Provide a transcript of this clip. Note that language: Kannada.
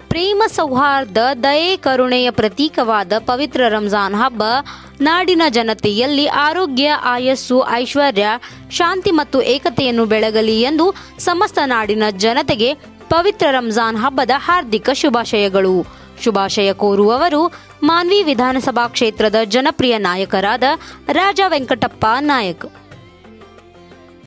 ಪ್ರೇಮ ಸೌಹಾರ್ದ ದಯೆ ಕರುಣೆಯ ಪ್ರತೀಕವಾದ ಪವಿತ್ರ ರಂಜಾನ್ ಹಬ್ಬ ನಾಡಿನ ಜನತೆಯಲ್ಲಿ ಆರೋಗ್ಯ ಆಯಸ್ಸು ಐಶ್ವರ್ಯ ಶಾಂತಿ ಮತ್ತು ಏಕತೆಯನ್ನು ಬೆಳಗಲಿ ಎಂದು ಸಮಸ್ತ ನಾಡಿನ ಜನತೆಗೆ ಪವಿತ್ರ ರಂಜಾನ್ ಹಬ್ಬದ ಹಾರ್ದಿಕ ಶುಭಾಶಯಗಳು. ಶುಭಾಶಯ ಕೋರುವವರು ಮಾನ್ವಿ ವಿಧಾನಸಭಾ ಕ್ಷೇತ್ರದ ಜನಪ್ರಿಯ ನಾಯಕರಾದ ರಾಜ ವೆಂಕಟಪ್ಪ ನಾಯಕ್.